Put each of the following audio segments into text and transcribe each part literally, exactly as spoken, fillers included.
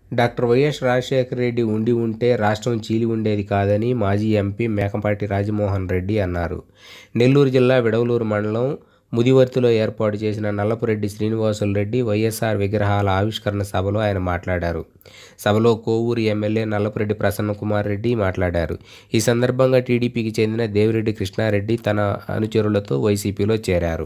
Doctor YS Rajasekhara Reddy ఉండి ఉంటే రాష్ట్రం చీలి ఉండేది కాదని మాజీ ఎంపీ మేకంపాటి రాజమోహన్ రెడ్డి అన్నారు. నెల్లూరు జిల్లా విడవలూరు మండలం ముదివర్తిలో ఏర్పాటు చేసిన నల్లపురెడ్డి శ్రీనివాసులు రెడ్డి వైఎస్ఆర్ విగ్రహాల ఆవిష్కరణ సభలో ఆయన మాట్లాడారు. సభలో కోవూరు ఎమ్మెల్యే నల్లపురెడ్డి ప్రసన్న కుమార్ రెడ్డి మాట్లాడారు. ఈ సందర్భంగా టీడీపీకి చెందిన దేవిరెడ్డి కృష్ణారెడ్డి తన అనుచరులతో వైసీపీలో చేరారు.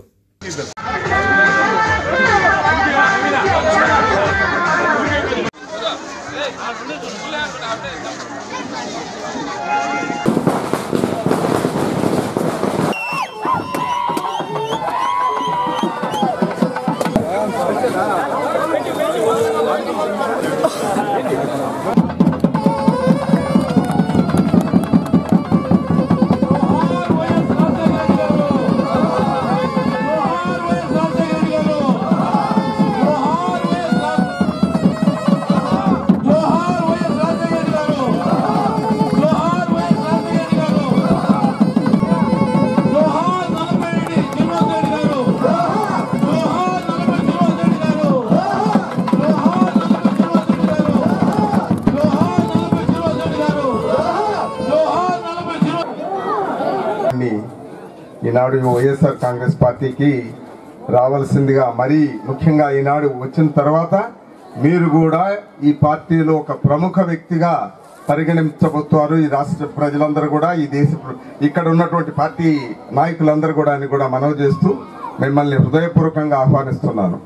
ఈనాడు వైఎస్ఆర్ కాంగ్రెస్ పార్టీకి రావాల్సిందిగా, మరీ ముఖ్యంగా ఈనాడు వచ్చిన తర్వాత మీరు కూడా ఈ పార్టీలో ఒక ప్రముఖ వ్యక్తిగా పరిగణించబోతున్నారు. ఈ రాష్ట్ర ప్రజలందరూ కూడా, ఈ దేశ ఇక్కడ ఉన్నటువంటి పార్టీ నాయకులందరూ కూడా అని కూడా మనవి చేస్తూ మిమ్మల్ని హృదయపూర్వకంగా ఆహ్వానిస్తున్నాను.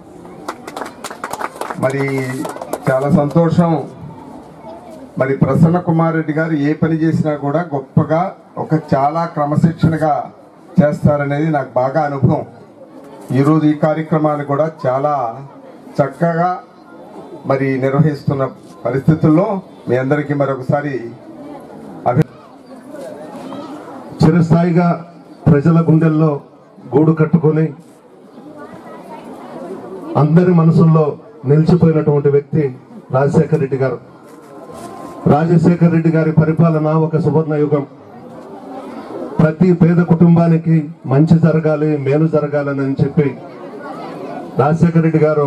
మరి చాలా సంతోషం. మరి ప్రసన్న కుమార్ రెడ్డి గారు ఏ పని చేసినా కూడా గొప్పగా ఒక చాలా క్రమశిక్షణగా చేస్తారనేది నాకు బాగా అనుభవం. ఈరోజు ఈ కార్యక్రమాన్ని కూడా చాలా చక్కగా మరి నిర్వహిస్తున్న పరిస్థితుల్లో మీ అందరికీ మరొకసారి అభి చిరస్థాయిగా ప్రజల గుండెల్లో గూడు కట్టుకొని అందరి మనసుల్లో నిలిచిపోయినటువంటి వ్యక్తి రాజశేఖర రెడ్డి గారు. రాజశేఖర రెడ్డి గారి పరిపాలన ఒక సువర్ణ యుగం. ప్రతి పేద కుటుంబానికి మంచి జరగాలి, మేలు జరగాలని చెప్పి రాజశేఖర రెడ్డి గారు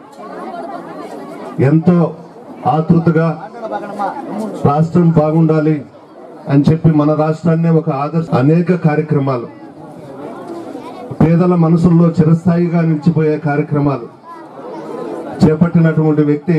ఎంతో ఆతృతగా రాష్ట్రం బాగుండాలి అని చెప్పి మన రాష్ట్రాన్ని ఒక ఆదర్శ అనేక కార్యక్రమాలు, పేదల మనసుల్లో చిరస్థాయిగా నిలిచిపోయే కార్యక్రమాలు చేపట్టినటువంటి వ్యక్తి.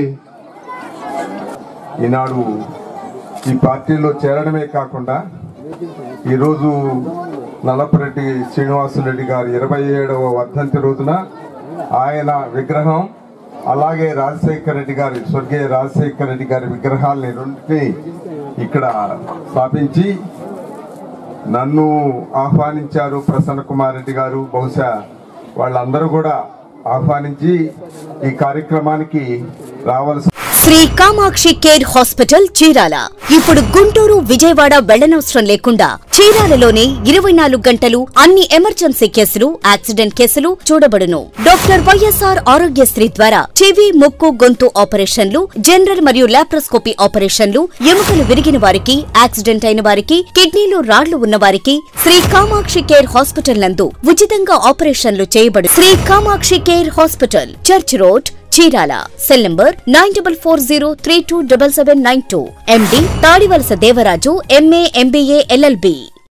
ఈనాడు ఈ పార్టీలో చేరడమే కాకుండా ఈరోజు నల్లపురెడ్డి శ్రీనివాసులు రెడ్డి గారి ఇరవై ఏడవ వర్ధంతి రోజున ఆయన విగ్రహం, అలాగే రాజశేఖర రెడ్డి గారి స్వర్గీయ రాజశేఖర రెడ్డి గారి విగ్రహాలని రెండింటినీ ఇక్కడ స్థాపించి నన్ను ఆహ్వానించారు ప్రసన్న కుమార్ రెడ్డి గారు. బహుశా వాళ్ళందరూ కూడా ఆహ్వానించి ఈ కార్యక్రమానికి రావాల్సి. శ్రీ కామాక్షి కేర్ హాస్పిటల్ చీరాల ఇప్పుడు గుంటూరు, విజయవాడ వెళ్లనవసరం లేకుండా చీరాలలోనే ఇరవై నాలుగు గంటలు అన్ని ఎమర్జెన్సీ కేసులు, యాక్సిడెంట్ కేసులు చూడబడును. డాక్టర్ వైఎస్ఆర్ ఆరోగ్యశ్రీ ద్వారా చెవి, ముక్కు, గొంతు ఆపరేషన్లు, జనరల్ మరియు లాప్రోస్కోపీ ఆపరేషన్లు, ఎముకలు విరిగిన వారికి, యాక్సిడెంట్ అయిన వారికి, కిడ్నీలో రాళ్లు ఉన్న వారికి శ్రీ కామాక్షి కేర్ హాస్పిటల్ నందు ఉచితంగా ఆపరేషన్లు చేయబడు. Sri Kamakshi Care Hospital, Church Road, Chirala. Cell number nine double four zero three two double seven nine two. MD Tadivalasa Devaraju, MA, MBA, LLB.